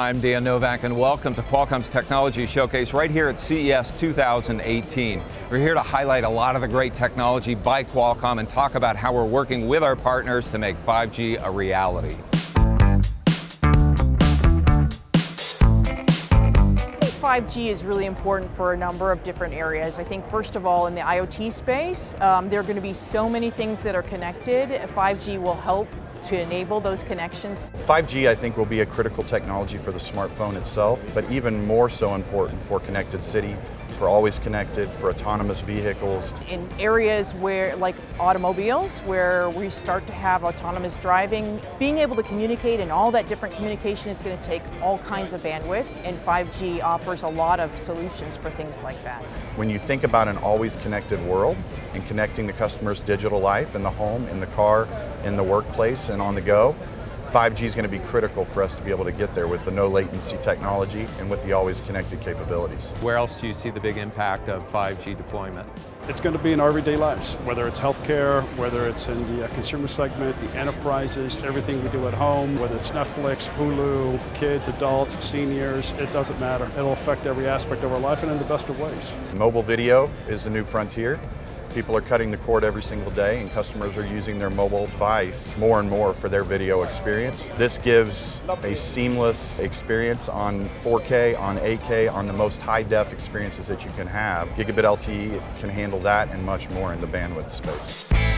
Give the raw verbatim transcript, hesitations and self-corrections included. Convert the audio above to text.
I'm Dan Novak, and welcome to Qualcomm's Technology Showcase right here at C E S two thousand eighteen. We're here to highlight a lot of the great technology by Qualcomm and talk about how we're working with our partners to make five G a reality. five G is really important for a number of different areas. I think first of all in the IoT space, um, there are going to be so many things that are connected. five G will help to enable those connections. five G I think will be a critical technology for the smartphone itself, but even more so important for connected city, for always connected, for autonomous vehicles. In areas where, like automobiles, where we start to have autonomous driving, being able to communicate and all that different communication is going to take all kinds of bandwidth, and five G offers a lot of solutions for things like that. When you think about an always connected world and connecting the customer's digital life in the home, in the car, in the workplace, and on the go, five G is going to be critical for us to be able to get there with the no latency technology and with the always connected capabilities. Where else do you see the big impact of five G deployment? It's going to be in our everyday lives, whether it's healthcare, whether it's in the uh, consumer segment, the enterprises, everything we do at home, whether it's Netflix, Hulu, kids, adults, seniors, it doesn't matter. It'll affect every aspect of our life and in the best of ways. Mobile video is the new frontier. People are cutting the cord every single day, and customers are using their mobile device more and more for their video experience. This gives a seamless experience on four K, on eight K, on the most high-def experiences that you can have. Gigabit L T E can handle that and much more in the bandwidth space.